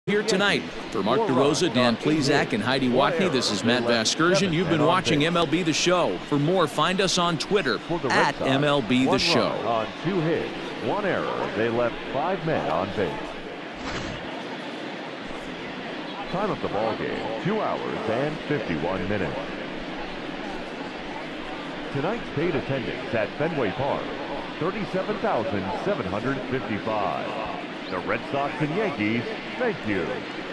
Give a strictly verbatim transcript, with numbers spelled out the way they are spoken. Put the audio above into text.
Here tonight. For Mark DeRosa, Dan Plesac, and Heidi Watney, this is Matt Vasgersian. You've been watching M L B The Show. For more, find us on Twitter at M L B The Show. On two hits, one error, they left five men on base. Time of the ball game, two hours and fifty-one minutes. Tonight's paid attendance at Fenway Park, thirty-seven thousand seven hundred fifty-five. The Red Sox and Yankees, thank you.